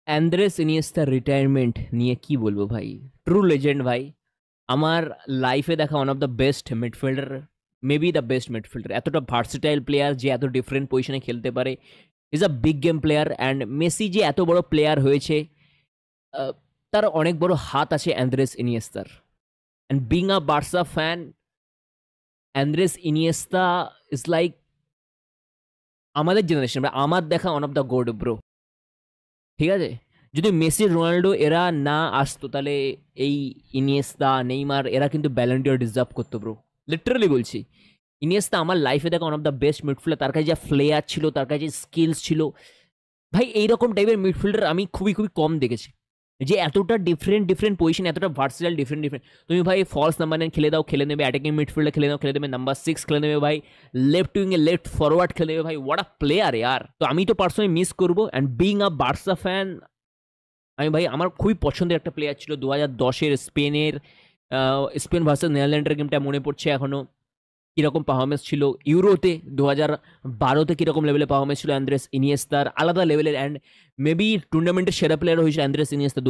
অ্যান্দ্রেস ইনিয়েস্তার retirement নিয়ে কি বলবো ভাই, ট্রু লেজেন্ড ভাই। আমার লাইফে দেখা one of the best midfielder, maybe the best midfielder. এতটা ভার্সেটাইল প্লেয়ার যে এত ডিফারেন্ট পজিশনে খেলতে পারে, is a big game player. And Messi যে এত বড় প্লেয়ার হয়েছে, তার অনেক বড় হাত আছে অ্যান্দ্রেস ইনিয়েস্তার। And being a Barca fan, Andres Iniesta is like আমাদের জেনারেশন, আমার দেখা one of the god bro. ঠিক আছে, যদি মেসি রোনাল্ডো এরা না আসতো তাহলে এই ইনিয়েস্তা নেইমার এরা কিন্তু ব্যালন ডিওর ডিজার্ভ করতো ব্রো, লিটারালি বলছি। ইনিয়েস্তা আমার লাইফে দেখা one of the best midfielder. তার কাছে যা ফ্লেয়ার ছিল, তার কাছে স্কিলস ছিল ভাই, এইরকম টাইপের মিডফিল্ডার আমি খুবই খুবই কম দেখেছি, যে এতটা ডিফারেন্ট ডিফারেন্ট পজিশন, এতটা ভার্সেটাইল, ডিফারেন্ট ডিফারেন্ট। তুমি ভাই ফলস নাম্বার 9 খেলে দাও, খেলে নেবে। অ্যাটাকিং মিডফিল্ডে খেলে দাও, খেলে দেবে। নাম্বার 6 খেলে নেবে ভাই। লেফট উইংয়ে লেফট ফরওয়ার্ড খেলে নেবে ভাই। হোয়াট আ প্লেয়ার ইয়ার। তো আমি তো পার্সোনালি মিস করবো। And being a Barca fan, আমি ভাই আমার খুবই পছন্দের একটা প্লেয়ার ছিল 2010-এর স্পেন ভার্সেস নেদারল্যান্ডের গেমটা মনে পড়ছে এখনো, কীরকম পারফরমেন্স ছিল। ইউরোতে 2012-তে কীরকম লেভেলের পারফরমেন্স ছিল অ্যান্দ্রেস ইনিয়েস্তার, আলাদা লেভেলের। অ্যান্ড মেবি টুর্নামেন্টের সেরা প্লেয়ার হয়েছিল অ্যান্দ্রেস ইনিয়েস্তা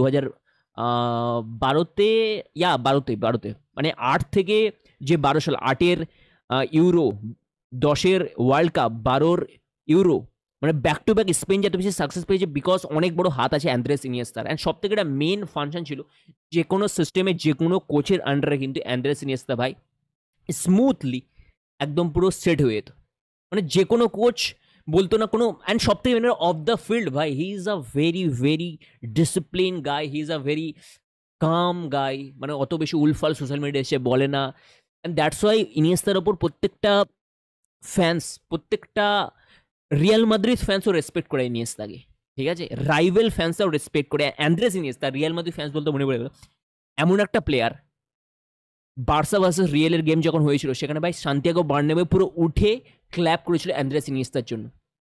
2012-তে, বারোতে মানে 8 থেকে যে 12 সাল, 8-এর ইউরো, 10-এর ওয়ার্ল্ড কাপ, 12-র ইউরো, মানে ব্যাক টু ব্যাক স্পেন যত বেশি সাকসেস পেয়েছে বিকজ অনেক বড় হাত আছে অ্যান্দ্রেস ইনিয়েস্তার। অ্যান্ড সব থেকে একটা মেন ফাংশন ছিল, যে কোনো সিস্টেমে যে কোনো কোচের আন্ডারে কিন্তু অ্যান্দ্রেস ইনিয়েস্তা ভাই স্মুথলি একদম পুরো সেট হয়ে যেত। মানে যে কোনো কোচ বলতো না কোনো। অ্যান্ড সব থেকে মেন অফ দ্য ফিল্ড ভাই, he is a very very discipline guy, he is a very calm guy. মানে অত বেশি উলফাল সোশ্যাল মিডিয়া এসে বলে না। অ্যান্ড দ্যাটস ওয়াই ইনিয়েস্তার ওপর প্রত্যেকটা ফ্যান্স, প্রত্যেকটা রিয়াল মাদ্রিদ ফ্যান্সও রেসপেক্ট করে ইনিয়েস্তাকে। ঠিক আছে, রাইভেল ফ্যান্সরাও রেসপেক্ট করে Andres Iniesta. Real Madrid fans বলতে মনে পড়ে গেল, এমন একটা প্লেয়ার, বার্সা ভার্সেস রিয়েলের গেম যখন হয়েছিল সেখানে ভাই সান্তিয়াগো বার্নাবেউ পুরো উঠে ক্ল্যাপ করেছিল অ্যান্দ্রেস ইনিয়েস্তার জন্য,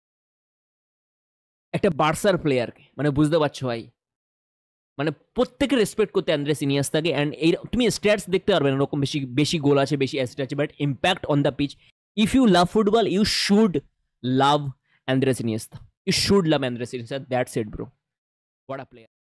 একটা বার্সার প্লেয়ারকে। মানে বুঝতে পারছো ভাই, মানে প্রত্যেকে রেসপেক্ট করতে অ্যান্দ্রেস ইনিয়েস্তাকে। অ্যান্ড এই তুমি স্ট্যাটস দেখতে পারবে না এরকম বেশি বেশি গোল আছে, বেশি অ্যাসিস্ট আছে, but impact on the pitch, if you love football you should love Andres Iniesta. You should love Andres Iniesta. That's it, bro. What a player.